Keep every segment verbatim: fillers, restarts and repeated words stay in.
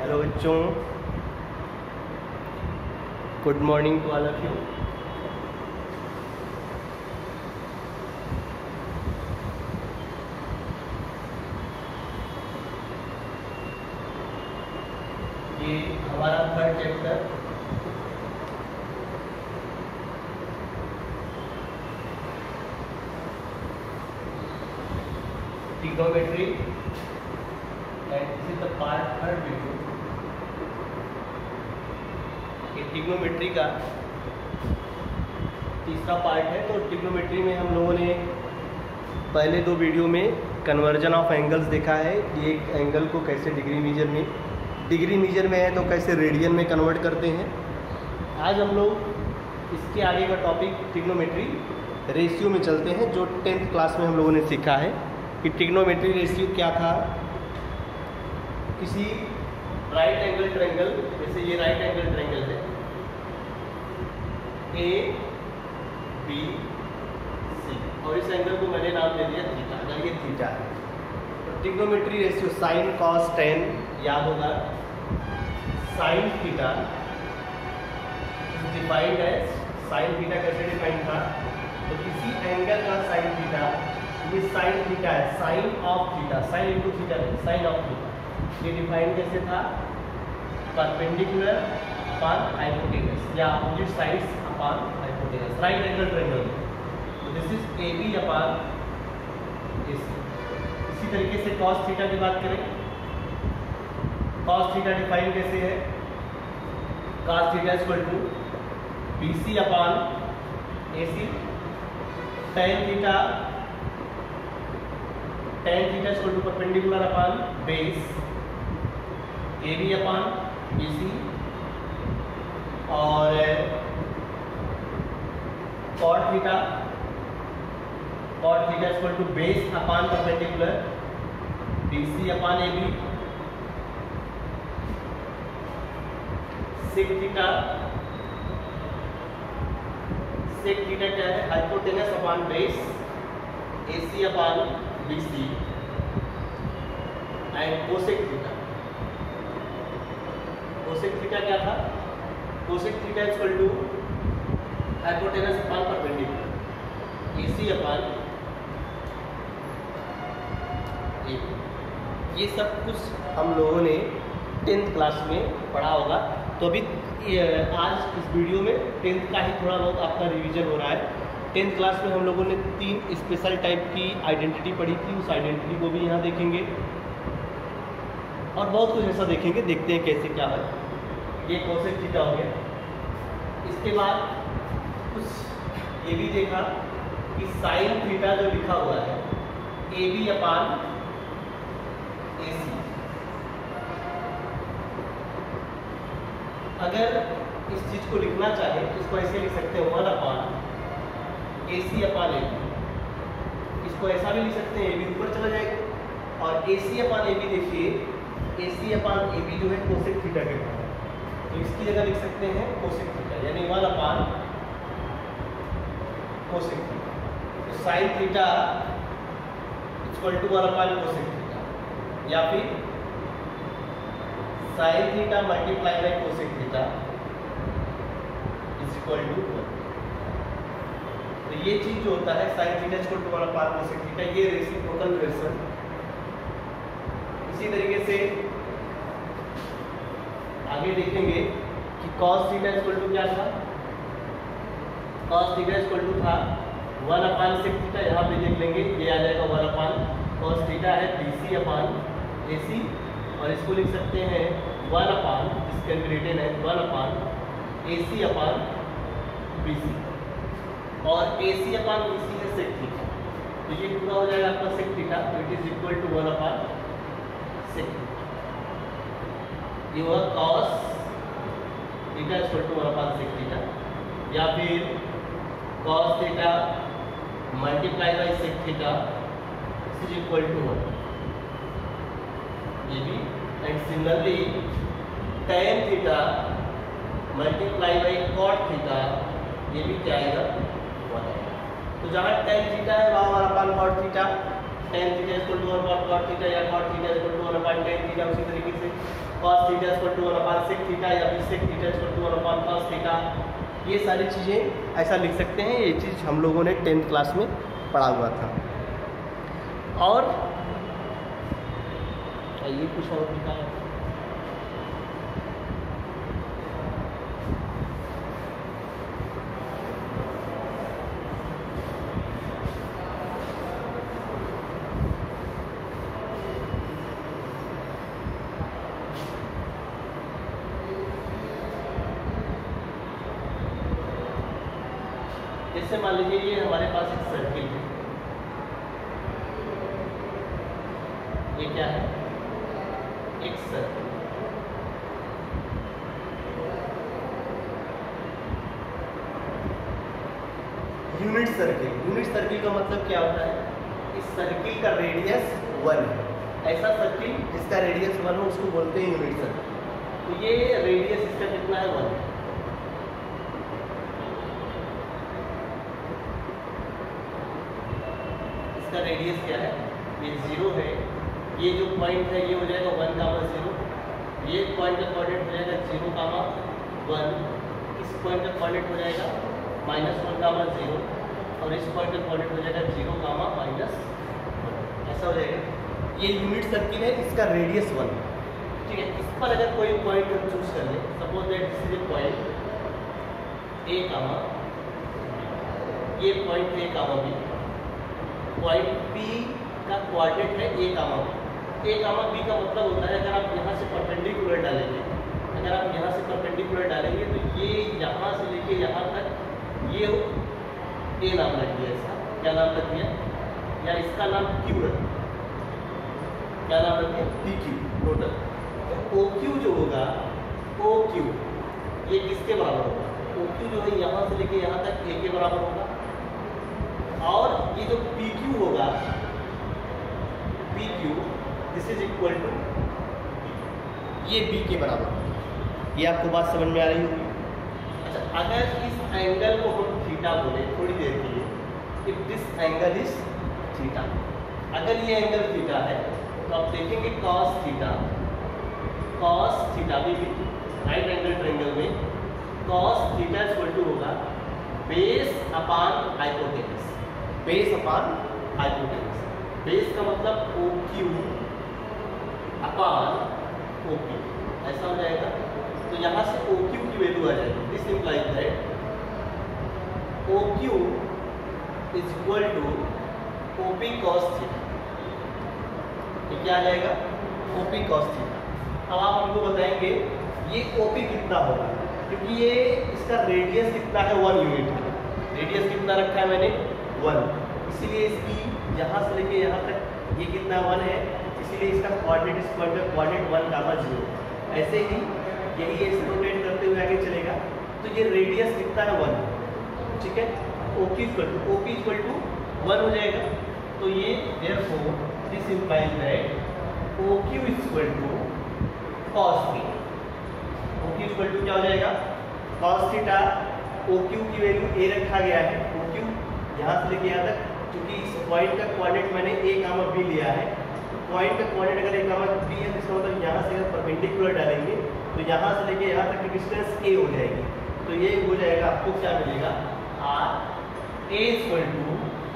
Hello बच्चों, good morning to all of you. ये हमारा third chapter trigonometry and this is the part third video. ये trigonometry का तीसरा पार्ट है। तो ट्रिग्नोमेट्री में हम लोगों ने पहले दो वीडियो में कन्वर्जन ऑफ एंगल्स देखा है कि एक एंगल को कैसे डिग्री मेजर में डिग्री मेजर में है तो कैसे रेडियन में कन्वर्ट करते हैं। आज हम लोग इसके आगे का टॉपिक ट्रिग्नोमेट्री रेशियो में चलते हैं, जो टेंथ क्लास में हम लोगों ने सीखा है कि ट्रिग्नोमेट्री रेशियो क्या था। किसी राइट एंगल ट्रायंगल, जैसे ये राइट एंगल ट्रायंगल है ए बी सी, और इस एंगल को मैंने नाम दे दिया थीटा। अगर ये थीटा है तो trigonometry ratio sine cos tan याद होगा। Sine theta defined as, sine theta कैसे डिफाइंड था, तो किसी एंगल का साइन थीटा, ये साइन थीटा है, sine of theta, sine into theta नहीं, साइन ऑफ थीटा। ये डिफाइन कैसे था, परपेंडिकुलर अपॉन हाइपोटेनस या opposite sides upon hypotenuse, right angle triangle. तो this is A B upon A C. इसी तरीके से कॉस थीटा की बात करें, कॉस थीटा डिफाइन कैसे है, cos theta equal to B C upon A C. Tan theta tan theta equal to perpendicular upon base A B upon B C. और cot theta cot theta equal to base upon perpendicular B C upon A B. Sec theta sec theta क्या है, hypotenuse upon base A C upon B C. And cosec theta cosec theta क्या था, cosec theta equal to hypotenuse upon perpendicular A C upon A. ये सब कुछ हम लोगों ने टेंथ क्लास में पढ़ा होगा। तो अभी आज इस वीडियो में टेंथ का ही थोड़ा बहुत आपका रिवीजन हो रहा है। टेंथ क्लास में हम लोगों ने तीन स्पेशल टाइप की आइडेंटिटी पढ़ी थी, उस आइडेंटिटी को भी यहाँ देखेंगे और बहुत कुछ ऐसा देखेंगे। देखते हैं कैसे क्या है। ये कोसेक थीटा हो गया। इसके बाद कुछ ये भी देखा कि साइन थीटा जो लिखा हुआ है ए बी अपान ए सी, अगर इस चीज को लिखना चाहे तो इसको ऐसे लिख सकते हैं, one upon A C upon A B. इसको ऐसा भी लिख सकते हैं, ए बी ऊपर चला जाएगा। और A C upon A B देखिए, ए सी अपान ए बी जो है कोसेक थीटा के बराबर, तो इसकी जगह लिख सकते हैं कोसेक थीटा, यानी वन अपान कोसेक थीटा। तो sine theta equal to one upon cosec theta, या फिर sine theta multiply by cosec theta is equal to one. तो ये चीज जो होता है sine theta equal to one upon cosec theta, ये रेसिप्रोकल रिलेशन। इसी तरीके से आगे देखेंगे कि कॉस थीटा इक्वल टू क्या था, कॉस थीटा इक्वल टू था वन अपान सेक थीटा। यहाँ पे देख लेंगे, ये आ जाएगा वन अपान कॉस थीटा है B C upon A C. और इसको लिख सकते हैं one upon, this can be written है one upon A C upon B C. और ए सी अपान बी सी है सेक थीटा, तो ये पूरा हो जाएगा आपका सेक थीटा। तो it is equal to one upon sec theta. ये हुआ cos theta equal to one upon sec theta, या फिर cos theta multiply by sec theta is equal to one, ये भी। And similarly tan theta multiply by cot theta, ये भी क्या आएगा, वन आएगा। तो जहाँ tan थीटा है वहाँ one upon cot theta, tan theta equal to one upon cot theta या cot theta equal to one upon tan theta. उसी तरीके से cos theta equal to one upon sec theta या फिर sec theta equal to one upon cos theta. ये सारी चीज़ें ऐसा लिख सकते हैं। ये चीज़ हम लोगों ने टेंथ क्लास में पढ़ा हुआ था। और ये कुछ और लिखा है, जैसे मान लीजिए ये हमारे पास एक सर्किल है, ये क्या है, एक circle. Unit circle, unit circle का मतलब क्या होता है, इस सर्किल का रेडियस वन है। ऐसा सर्किल जिसका रेडियस वन हो उसको बोलते हैं यूनिट सर्किल। तो ये रेडियस इसका कितना है, वन है। इसका रेडियस क्या है, ये जीरो है। ये जो पॉइंट है ये हो जाएगा वन कामा जीरो। ये पॉइंट का कोऑर्डिनेट हो जाएगा जीरो कामा वन। इस पॉइंट का कोऑर्डिनेट हो जाएगा माइनस वन कामा जीरो और इस पॉइंट का कोऑर्डिनेट हो जाएगा जीरो कामा माइनस वन। ऐसा हो जाएगा। ये यूनिट सर्किल है, इसका रेडियस वन। ठीक है, इस पर अगर कोई पॉइंट हम चूज कर लें, suppose that this is a point A comma, ये point A comma B, point P का कोऑर्डिनेट है A comma B. A comma B का मतलब होता है अगर आप यहाँ से परपेंडिकुलर डालेंगे, अगर आप यहाँ से परपेंडिकुलर डालेंगे तो ये यहाँ से लेके यहाँ तक ये ए नाम रख दिया, इसका क्या नाम रख दिया, या इसका नाम क्यू रख, क्या नाम रख दिया, पी क्यू टोटल। तो ओ क्यू जो होगा, ओ क्यू ये किसके बराबर होगा, ओ क्यू जो है यहाँ से लेके यहाँ तक ए के बराबर होगा। और ये जो पी क्यू होगा, P Q this is equal to ये बी के बराबर होगा। ये आपको बात समझ में आ रही होगी। अच्छा, अगर इस एंगल को हम थीटा बोले थोड़ी देर के लिए, if this angle is theta, अगर ये एंगल थीटा है तो आप देखेंगे कॉस थीटा, कॉस थीटा भी राइट एंगल ट्रायंगल में कॉस थीटा इक्वल टू होगा base upon hypotenuse. Base upon hypotenuse, base का मतलब O Q upon O P, ऐसा हो जाएगा। तो यहाँ से ओ क्यू की वैल्यू आ जाएगी। This implies that O Q is equal to O P cos theta. ये क्या आ जाएगा, ओ पी कॉस थीटा। अब आप हमको बताएंगे ये ओ पी कितना होगा, क्योंकि ये इसका रेडियस कितना है, वन यूनिट है। रेडियस कितना रखा है मैंने, वन, इसीलिए इसकी यहाँ से लेके यहाँ तक ये कितना वन है, इसीलिए इसका कोऑर्डिनेट इस पॉइंट का कोऑर्डिनेट वन कामा जीरो। ऐसे ही यही है, इसे रोटेट करते हुए आगे चलेगा। तो ये रेडियस कितना है, वन। ठीक है, O Q equal to O P equal to one हो जाएगा। तो ये therefore this implies that O Q equal to cos theta. O Q equal to क्या हो जाएगा, कॉस थीटा। ओ क्यू की वैल्यू ए रखा गया है, ओ क्यू यहाँ से लेके यहाँ तक, क्योंकि इस पॉइंट का कोऑर्डिनेट मैंने ए कामा बी लिया है। पॉइंट का कोऑर्डिनेट अगर ए कामा बी है, इसका मतलब यहाँ से अगर परपेंडिकुलर डालेंगे तो यहाँ से लेके यहाँ तक की डिस्टेंस ए हो जाएगी। तो ये हो जाएगा, आपको क्या मिलेगा, or A equal to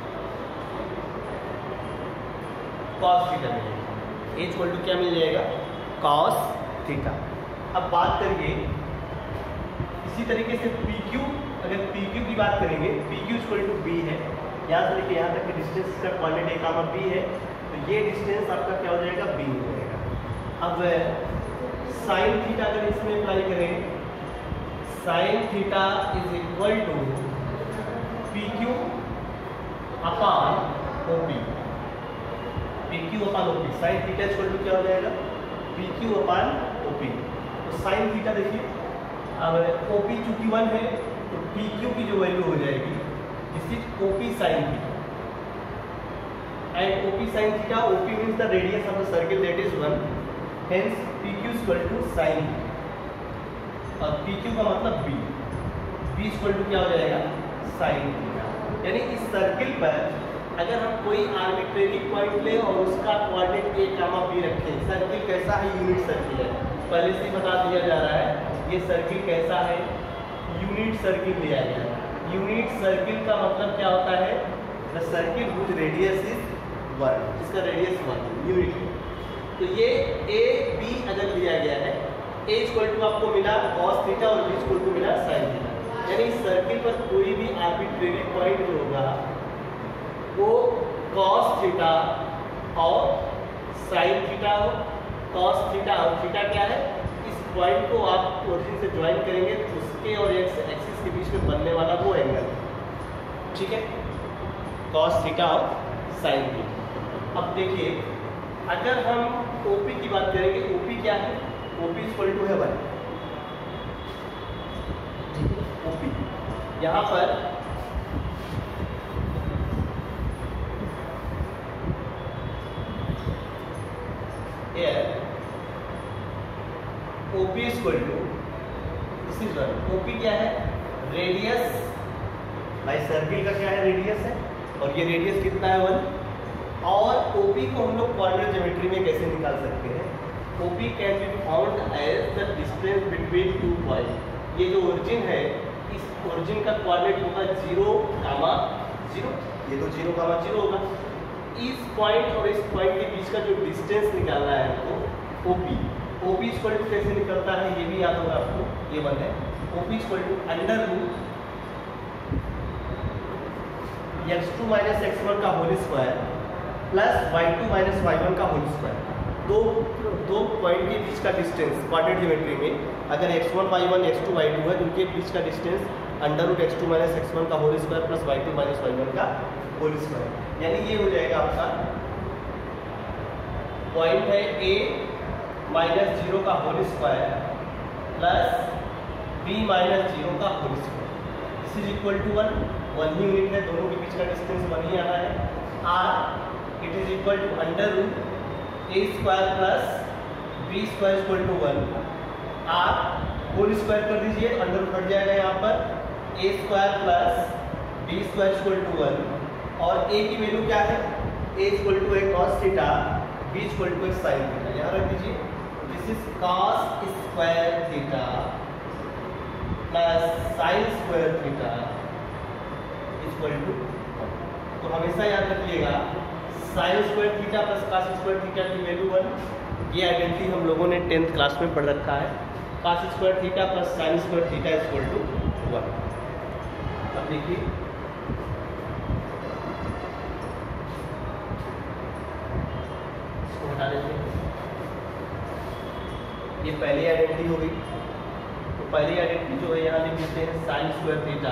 cos theta मिलेगा। ए इक्वल टू क्या मिल जाएगा, कॉस थीटा। अब बात करिए इसी तरीके से पी क्यू, अगर पी क्यू की बात करेंगे, P Q equal to B है, यहाँ से लेके यहाँ तक की डिस्टेंस का कोऑर्डिनेट ए कामा बी है। तो ये डिस्टेंस आपका क्या हो जाएगा, बी हो जाएगा। अब साइन थीटा अगर इसमें अप्लाई करें, sine theta is equal to P Q upon O P, P Q upon O P. Sine theta equal to क्या हो जाएगा, P Q upon O P. तो साइन थीटा देखिए, अब ओ पी चूंकि वन है तो पी क्यू की जो वैल्यू हो जाएगी this is O P sine theta. And O P sine theta, O P means the radius of the circle that is one, hence P Q equal to sine, और P Q का मतलब B, B equal to क्या हो जाएगा, sign theta. यानी इस circle पर अगर हम कोई आर्बिट्रेरी पॉइंट ले और उसका कोऑर्डिनेट ए कामा बी रखें, सर्किल कैसा है? यूनिट सर्किल है। पहले से बता दिया जा रहा है ये सर्किल कैसा है? यूनिट सर्किल दिया गया है। यूनिट सर्किल का मतलब क्या होता है? The circle whose radius is one, इसका रेडियस वन यूनिट है। तो ये ए बी अगर दिया गया है, ए इक्वल टू आपको मिला कॉस थीटा और बी इक्वल टू मिला साइन थीटा, यानी सर्किल पर कोई भी आर्बिट्रेरी पॉइंट जो होगा वो कॉस थीटा और साइन थीटा हो। कॉस थीटा और थीटा क्या है? इस पॉइंट को आप ओरिजिन से ज्वाइन करेंगे तो उसके और एक्स एक्सिस के बीच में बनने वाला वो एंगल, ठीक है, कॉस थीटा और साइन थीटा। अब देखिए अगर हम ओपी की बात करेंगे, ओपी क्या है? ओपी इक्वल टू है वन। ओपी यहाँ पर O P equal to this is one. O P क्या है? रेडियस भाई सर्किल का क्या है? रेडियस है, और ये रेडियस कितना है? वन। और ओपी को हम लोग क्वाड्रेंट ज्योमेट्री में कैसे निकाल सकते हैं? O P can be found as the distance between two point. ये जो ओरिजिन है, इस ओरिजिन का कोऑर्डिनेट होगा जीरो कामा जीरो, ये तो जीरो कामा जीरो होगा। इस पॉइंट और इस पॉइंट के बीच का जो डिस्टेंस निकालना है हमको, ओपी। ओपी इक्वल टू कैसे निकलता है ये भी याद होगा आपको, ये वन है। O P equal to under root x two minus x one का whole square plus y two minus y one का होल स्क्वायर। दो दो पॉइंट के बीच का डिस्टेंस क्वाड्रेंट ज्योमेट्री में अगर x one y one x two y two है तो उनके बीच का distance under root x two minus x one का whole square plus y two minus y one का होल स्क्वायर, यानी ये हो जाएगा आपका पॉइंट है ए माइनस जीरो का whole square plus b minus zero का whole square. This is equal to one. One ही यूनिट है, दोनों के बीच का डिस्टेंस वन ही आना है। R it is equal to under root a square plus b square equal to one. R whole square कर दीजिए, अंडर रूट हट जाएगा यहाँ पर। A square plus b square equal to one, और ए की वैल्यू क्या है? ए इक्वल टू है cos theta, b equal to है साइन थीटा। यहाँ रख दीजिए this is cos square theta plus sine square theta equal to, तो हमेशा याद रखिएगा sine square theta plus cos square theta की वैल्यू वन। ये आइडेंटिटी हम लोगों ने टेंथ क्लास में पढ़ रखा है। Cos square theta plus sine square theta equal to one. अब देखिए इसको हटा देते हैं, ये पहली आइडेंटिटी हो गई। तो पहली आइडेंटिटी जो है यहाँ लिख देते हैं sine square theta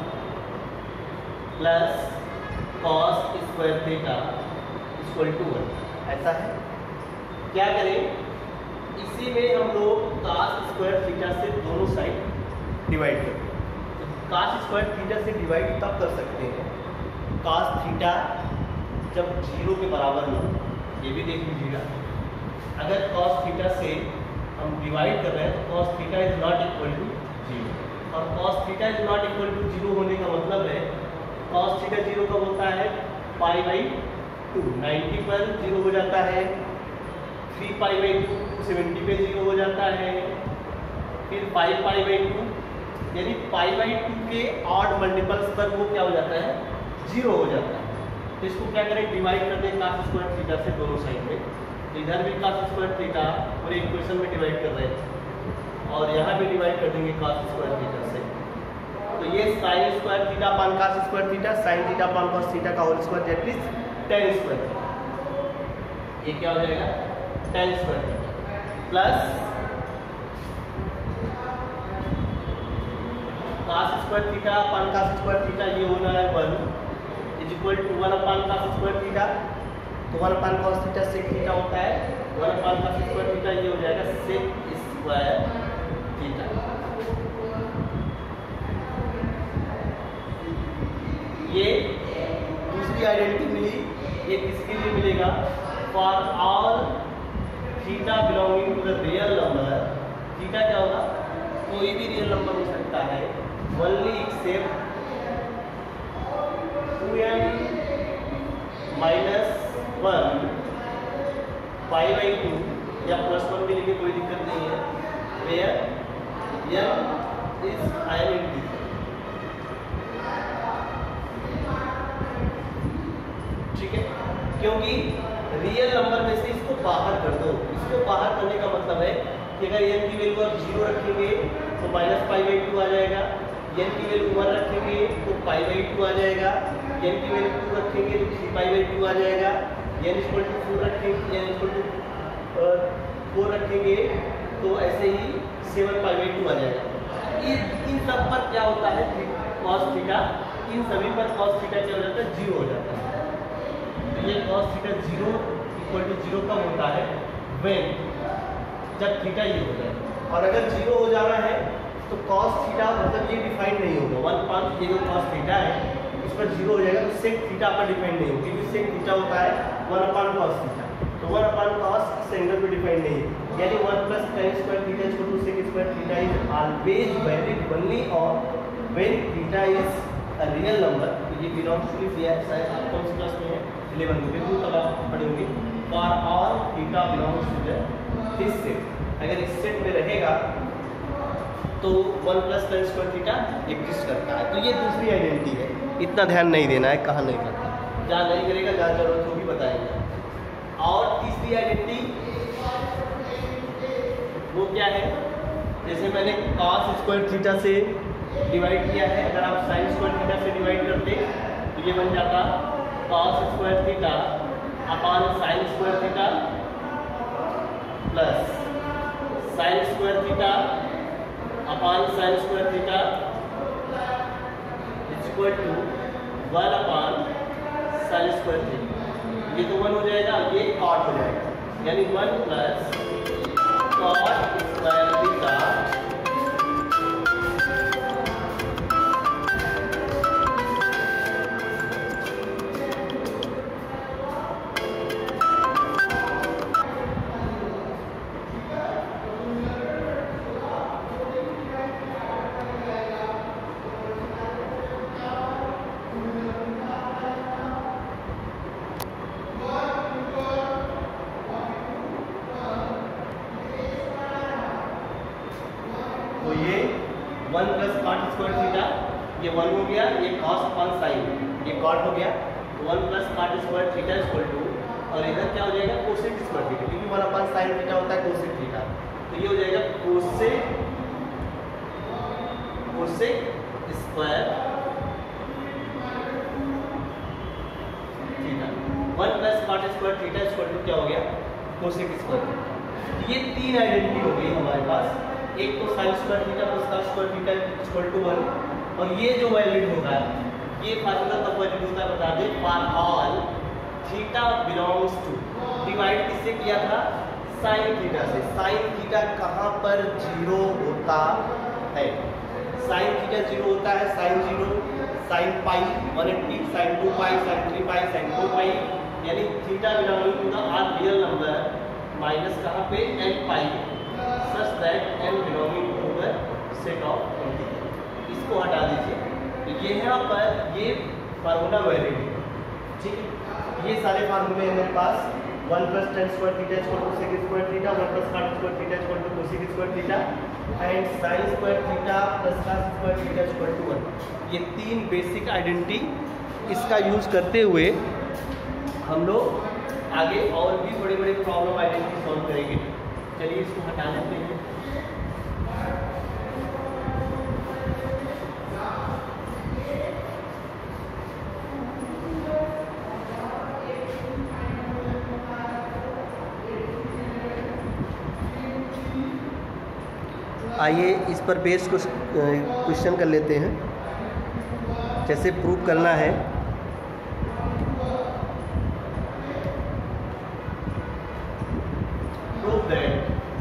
plus cos square theta equal to one, ऐसा है। क्या करें? इसी में हम लोग कॉस स्क्वायर थीटा से दोनों साइड डिवाइड करें। तो कॉस स्क्वायर थीटा से डिवाइड तब कर सकते हैं कॉस थीटा जब जीरो के बराबर हो, ये भी देख लीजिएगा। अगर कॉस थीटा से हम डिवाइड कर रहे हैं तो cos theta is not equal to zero, और cos theta is not equal to zero होने का मतलब है कॉस थीटा जीरो कब होता है? पाई बाई टू, नाइन्टी पर जीरो हो जाता है। Three pi by two seventy पे जीरो हो जाता है। फिर फाइव पाई बाई टू, यानी पाई बाई टू के ऑड मल्टीपल्स पर वो क्या हो जाता है? जीरो हो जाता है। तो इसको क्या करें? डिवाइड कर दें कॉस स्क्वायर थीटा से दोनों साइड में। तो इधर भी कॉस स्क्वायर थीटा पूरे इक्वेशन में डिवाइड कर रहे हैं, और यहाँ भी डिवाइड कर देंगे कॉस स्क्वायर थीटा से। तो ये sine square theta upon cos square theta, sine theta upon cos theta का whole square that is tan square. ये क्या हो जाएगा? Tan square plus cos square theta upon cos square theta, ये होना है one is equal to one upon cos square theta. तो one upon cos theta sec theta होता है, one upon cos square theta ये हो जाएगा सेक स्क्वायर थीटा। ये दूसरी आइडेंटिटी मिली। ये किसके लिए मिलेगा? For all theta belonging to the real number. Theta क्या होगा? कोई भी रियल नंबर हो सकता है, only except two m minus one pi by two या प्लस वन भी लिखे कोई दिक्कत नहीं है, where n is I m in ठीक है, क्योंकि रियल नंबर में से इसको बाहर कर दो। इसको बाहर करने का मतलब है कि अगर n की वैल्यू आप जीरो रखेंगे तो माइनस पाई बाई टू आ जाएगा, n की वैल्यू वन रखेंगे तो पाई बाई टू आ जाएगा, n की वैल्यू टू रखेंगे तो थ्री पाई बाई टू आ जाएगा, n इक्वल टू फोर रखेंगे n इक्वल टू फोर रखेंगे तो ऐसे ही सेवन पाई बाई टू आ जाएगा। इन इन सब पर क्या होता है कॉस थीटा, इन सभी पर कॉस थीटा क्या हो जाता है, जीरो हो जाता है। तो ये cos theta zero equal to zero कब होता है, व्हेन जब थीटा ये हो जाए, और अगर जीरो हो जाना है तो कॉस थीटा मतलब ये डिफाइंड नहीं होगा, वन पाँच ये जो कॉस थीटा है इस पर जीरो हो जाएगा तो सेक थीटा पर डिपेंड नहीं होगा, क्योंकि सेक थीटा होता है वन अपान कॉस थीटा, तो वन अपान कॉस इस एंगल पे डिपेंड नहीं है, यानी one plus tan square theta equal to sec square theta is always valid only और when theta is a real number. ये बिलोंग्स टू दिस, शायद आप कौन सी क्लास में है, इलेवन में, बिल्कुल तब आप पढ़े होंगे। For all theta belongs to this set, अगर इस सेट में रहेगा तो one plus tan square theta exist करता है। तो ये दूसरी आइडेंटिटी है, इतना ध्यान नहीं देना है कहाँ नहीं करता, जहाँ नहीं करेगा जहाँ जरूरत होगी बताएंगे। और तीसरी आइडेंटिटी वो क्या है, जैसे मैंने cos स्क्वायर थीटा से डिवाइड किया है, अगर आप साइन स्क्वायर थीटा से डिवाइड करते तो ये बन जाता cos square theta upon sine square theta plus sine square theta upon sine square theta is equal to one upon sine square theta. ये तो वन हो जाएगा, ये कॉट हो जाएगा, यानी one plus cot square theta one plus cot square theta, ये one हो गया, ये कॉस अपान साइन, ये कॉट हो गया, one plus cot square theta equal to, और इधर क्या हो जाएगा कोसेक स्क्वायर थीटा, क्योंकि वन अपान साइन थीटा होता है कोसेक थीटा, तो ये हो जाएगा cosec cosec square theta. One plus cot square theta equal to क्या हो गया, कोसेक स्क्वायर थीटा। ये तीन आइडेंटिटी हो गई हमारे पास, एक तो sine square theta plus cos square theta equal to one, और ये जो वैलिड होगा ये फार्मूला तब वैलिड होता है बता दें, for all theta belongs to, divide किससे किया था, साइन थीटा से। साइन थीटा कहाँ पर जीरो होता है, साइन थीटा जीरो होता है, sine zero, sine pi one eighty, sine two pi, sine three pi, sine four pi, यानी theta belonging to the all real number minus कहाँ पे n pi such that n belonging to the set of twenty। इसको हटा दीजिए, तो ये यहाँ पर ये फार्मूला वैलिड है, ठीक है। ये सारे फार्मूले हैं मेरे पास, one plus tan square theta equal to sec square theta, one plus cot square theta equal to cosec square theta, and sine square theta plus cos square theta equal to one. ये तीन basic identity इसका use करते हुए हम लोग आगे और भी बड़े बड़े प्रॉब्लम आइडेंटिटी सॉल्व करेंगे। चलिए इसको हटा लेते हैं। आइए इस पर बेस्ड कुछ क्वेश्चन कर लेते हैं, कैसे प्रूव करना है। प्रूव दैट,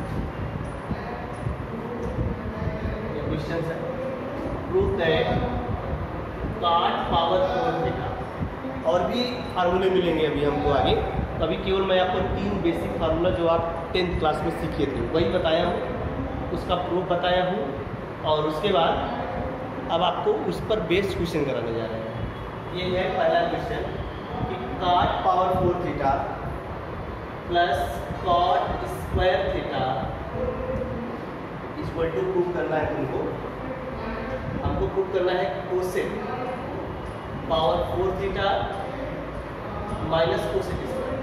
क्वेश्चन है, prove that cot power four theta, और भी फार्मूले मिलेंगे अभी हमको आगे, अभी केवल मैं आपको तीन बेसिक फार्मूला जो आप टेंथ क्लास में सीखे थे वही बताया हूँ, उसका प्रूफ बताया हूँ, और उसके बाद अब आपको उस पर बेस्ड क्वेश्चन कराने जा रहे हैं। ये है पहला क्वेश्चन कि cot power four theta plus cot square theta equal to prove करना है तुमको, हमको प्रूव करना है cosec power four theta minus cosec square.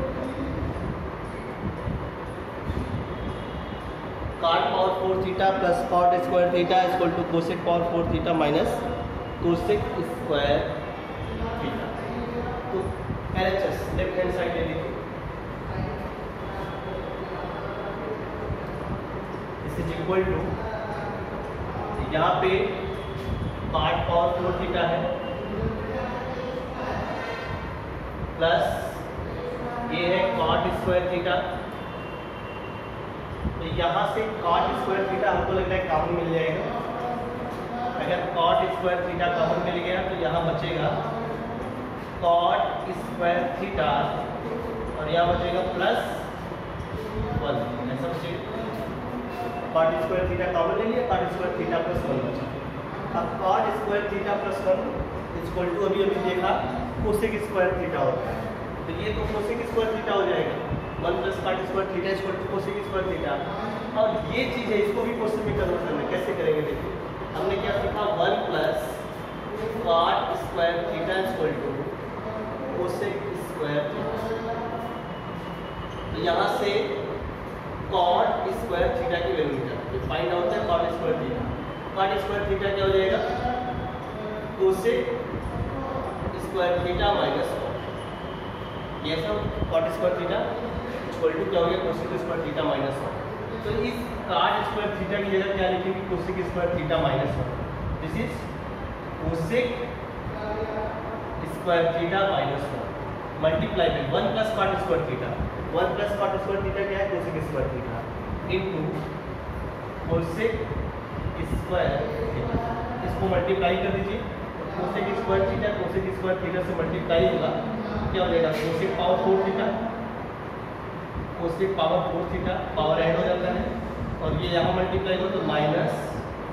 Cot power four theta plus cot square theta equal to cosec power four theta minus cosec square theta. तो L H S left hand side ले लीजिए, this is equal to यहाँ पे cot power four theta है plus ये है cot square theta. तो यहाँ से कॉट स्क्वायर थीटा हमको लग रहा है कॉमन मिल जाएगा। अगर कॉट स्क्वायर थीटा कॉमन मिल गया तो यहाँ बचेगा कॉट स्क्वायर थीटा और यहाँ बचेगा प्लस वन, ऐसा बचेगा। कॉट स्क्वायर थीटा कॉमन ले लिया, cot square theta plus one बचा। अब cot square theta plus one equal to अभी अभी देखा कोसेक स्क्वायर थीटा होता है, तो ये तो कोसेक स्क्वायर थीटा हो जाएगा। One plus cot square theta equal to cosec square theta. और ये चीज़ है, इसको भी क्वेश्चन में कन्वर्ट करना है। कैसे करेंगे देखिए, हमने क्या सीखा, one plus cot square theta equal to cosec square theta. तो यहाँ से कॉट स्क्वायर थीटा की वैल्यू निकालते हैं, फाइंड आउट है cot square theta. Cot square theta क्या हो जाएगा, cosec square theta minus cot. ये सब cot square theta equal to क्या हो गया, cosec square theta minus cot. तो इस कॉट स्क्वायर थीटा की जगह क्या लिखेंगे, cosec square theta minus cot. This is cosec square theta minus cot multiply by one plus cot square theta. One plus cot square theta क्या है, cosec square theta into cosec square theta. इसको multiply कर दीजिए, cosec square theta cosec square theta से multiply होगा, क्या हो जाएगा, cosec power four theta cosec power four theta, power add हो जाता है और ये यहाँ मल्टीप्लाई हो तो माइनस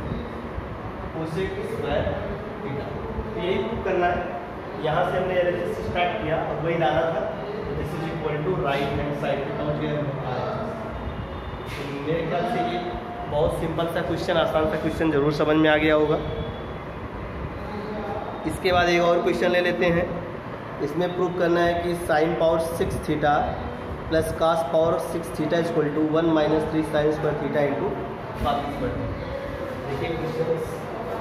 कोसेक स्क्वायर थीटा। तो यही प्रूव करना है। यहाँ से हमने एनालिसिस स्टार्ट किया और वही लाना था। This is equal to right hand side पे पहुँच गया। मेरे ख्याल से ये बहुत सिंपल सा क्वेश्चन, आसान सा क्वेश्चन जरूर समझ में आ गया होगा। इसके बाद एक और क्वेश्चन ले लेते हैं। इसमें प्रूव करना है कि sine power six theta plus cos power six theta equal to one minus three sine square theta into cos square. देखिए क्वेश्चन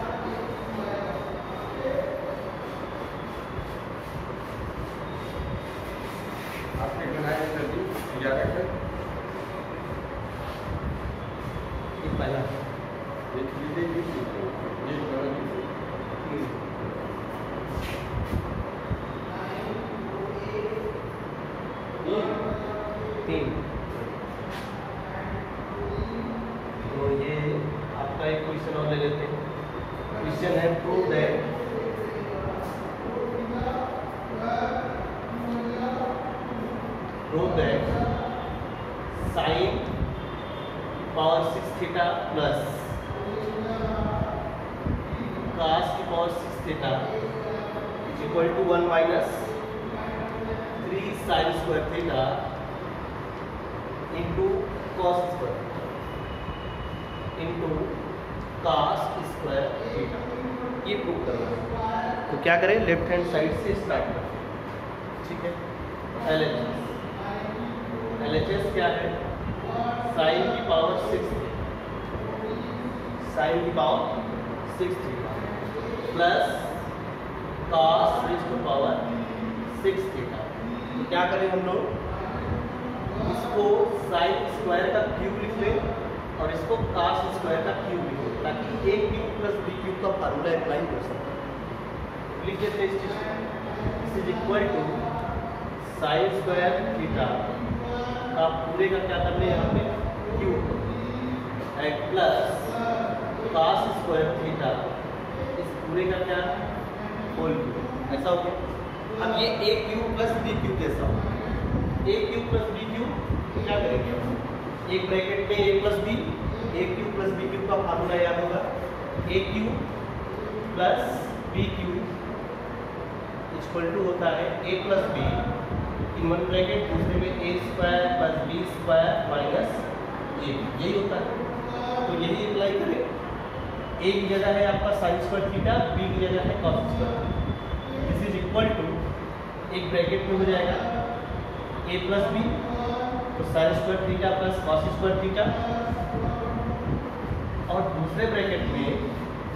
आपने बनाया सर जी ग्यारह का पहला एक लीजिए ये करो तीन। तो ये आपका एक क्वेश्चन और ले लेते हैं। क्वेश्चन है prove that prove that sine power six theta plus cos की power six theta is equal to one minus three sine square theta into cos square into cos square theta. ये prove करना है। तो क्या करें, left hand side से start करें। ठीक है, L H S L H S क्या है, साइन की पावर सिक्स साइन की power six theta plus cos raise to power six theta. तो क्या करें हम लोग, इसको साइन स्क्वायर का क्यूब लिख लें और इसको कॉस स्क्वायर का क्यूब लिख लें, ताकि a cube plus b cube का फार्मूला अप्लाई कर सकें। लिख देते हैं इस चीज को, this is equal to sine square theta का पूरे का क्या करने यहाँ पे cube and plus cos square theta इस पूरे का क्या होल क्यूब। ऐसा हो गया। अब ये a cube plus b cube जैसा हो, a cube plus b cube क्या करेंगे, एक ब्रैकेट में a plus b, a cube plus b cube का फार्मूला याद होगा, a cube plus b cube equal to होता है a plus b in one bracket, दूसरे में a square plus b square minus a, यही होता है। तो यही अप्लाई करें। ए की जगह है आपका साइन स्क्वायर थीटा, बी की जगह है cos square. This is equal to, एक ब्रैकेट में हो जाएगा ए प्लस बी, तो sine square theta plus cos square theta, और दूसरे ब्रैकेट में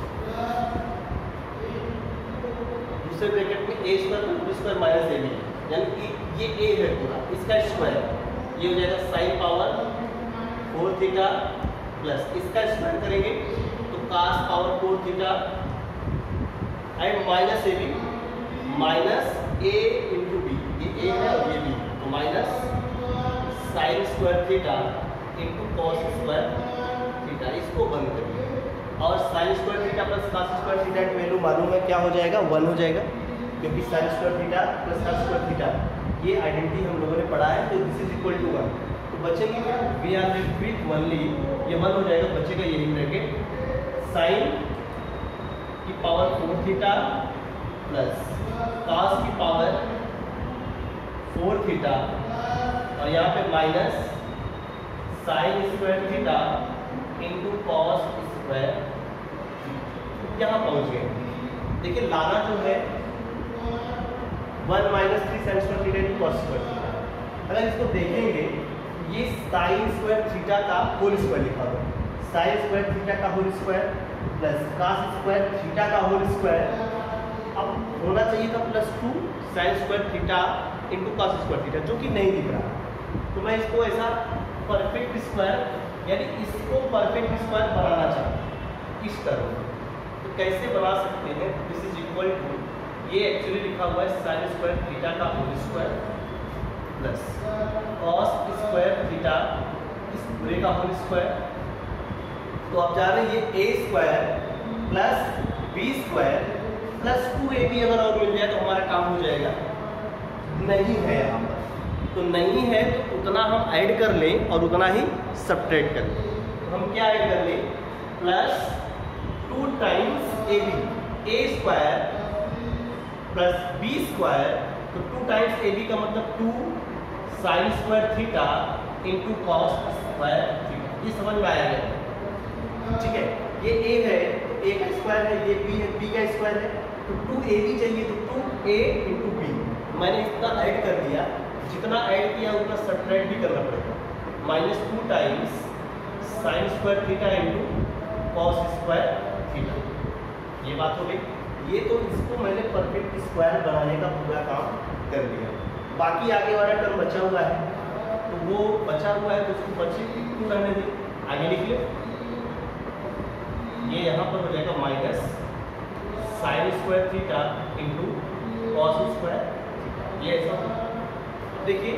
दूसरे ब्रैकेट में a square plus b square minus a b, यानी कि ये ए है पूरा, इसका स्क्वायर, ये हो जाएगा sine power four theta plus इसका स्क्वायर करेंगे तो cos power four theta and minus a b minus a into b, ये ए है और ये बी, तो minus sine square theta into cos square theta, इसको बंद करिए। और sine square theta plus cos square theta की वैल्यू मालूम है क्या हो जाएगा, वन हो जाएगा, क्योंकि sine square theta plus cos square theta ये आइडेंटिटी हम लोगों ने पढ़ा है, तो this is equal to one. तो बचेंगे क्या, we are left with only, ये वन हो जाएगा, बचेगा यही ब्रैकेट साइन की power four theta plus cos की पावर फोर थीटा, और यहाँ पे minus sine square theta into cos square, यहाँ पहुँच गए। देखिए लाना जो है one minus three sine square theta into cos square theta, अगर इसको देखेंगे ये साइन स्क्वायर थीटा का होल स्क्वायर लिखा हुआ है, साइन स्क्वायर थीटा का whole square plus cos square theta का होल स्क्वायर, अब होना चाहिए था plus two sine square theta into cos square theta, जो कि नहीं दिख रहा। तो मैं इसको ऐसा परफेक्ट स्क्वायर, यानी इसको परफेक्ट स्क्वायर बनाना चाहूँ इस तरह, तो कैसे बना सकते हैं, दिस इज इक्वल टू, ये एक्चुअली लिखा हुआ है साइन स्क्वायर थीटा का whole square plus cos square theta इस पूरे का होल स्क्वायर, तो आप जा रहे हैं ये a square plus b square plus two a b, अगर और मिल जाए तो हमारा काम हो जाएगा। नहीं है यहाँ पर, तो नहीं है तो उतना हम ऐड कर लें और उतना ही सब्ट्रैक्ट कर लें। तो हम क्या ऐड कर लें, plus two times a b, a square plus b square, तो टू टाइम्स ए बी का मतलब two sine square theta into cos square theta, ये समझ में आया है, ठीक है। ये ए है, ए का स्क्वायर है, ये बी है, बी का स्क्वायर है, तो टू ए बी चाहिए, तो टू ए इंटू बी, मैंने इतना ऐड कर दिया, जितना ऐड किया उतना सब्ट्रैक्ट भी करना पड़ेगा, minus two times sine square theta into cos square theta, ये बात हो गई। ये तो इसको मैंने परफेक्ट स्क्वायर बनाने का पूरा काम कर दिया। बाकी आगे वाला टर्म बचा हुआ है, तो वो बचा हुआ है तो उसको बचे टू रहने दें, आगे लिख ले, ये यहाँ पर हो जाएगा minus sine square theta into cos square theta, ये ऐसा होगा। देखिए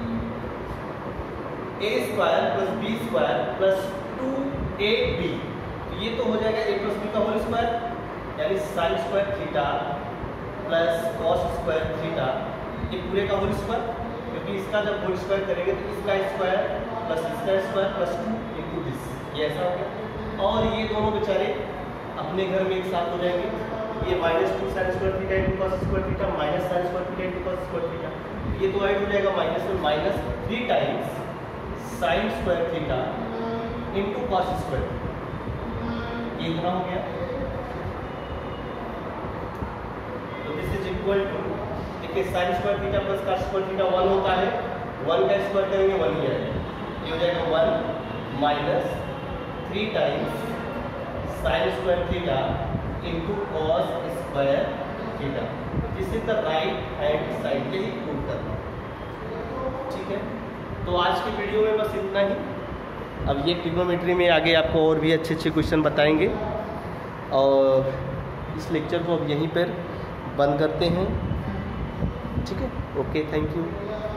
a square plus b square plus two a b, तो ये तो हो जाएगा ए प्लस बी का होल स्क्वायर, यानी sine square theta plus cos square theta, ये पूरे का होल स्क्वायर, क्योंकि इसका जब होल स्क्वायर करेंगे तो इसका स्क्वायर प्लस इसका square plus two into this, ये ऐसा हो गया। और ये दोनों बेचारे अपने घर में एक साथ हो जाएंगे, ये minus two sine square theta into cos square theta minus sine square theta into cos square theta, ये तो ऐड हो जाएगा माइनस में, minus three times sine square theta into cos square theta, ये इतना हो गया। तो दिस इज इक्वल टू, देखिए sine square theta plus cos square theta one होता है, वन का स्क्वायर करेंगे वन ही आएगा, ये हो जाएगा one minus three times sine square theta into cos square theta, this is the right hand side, यही प्रूव करना, ठीक है। तो आज की वीडियो में बस इतना ही। अब ये ट्रिग्नोमेट्री में आगे आपको और भी अच्छे अच्छे क्वेश्चन बताएंगे, और इस लेक्चर को अब यहीं पर बंद करते हैं, ठीक है। Okay, thank you.